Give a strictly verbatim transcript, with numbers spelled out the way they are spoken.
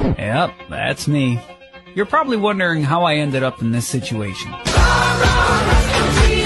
Yep, that's me. You're probably wondering how I ended up in this situation.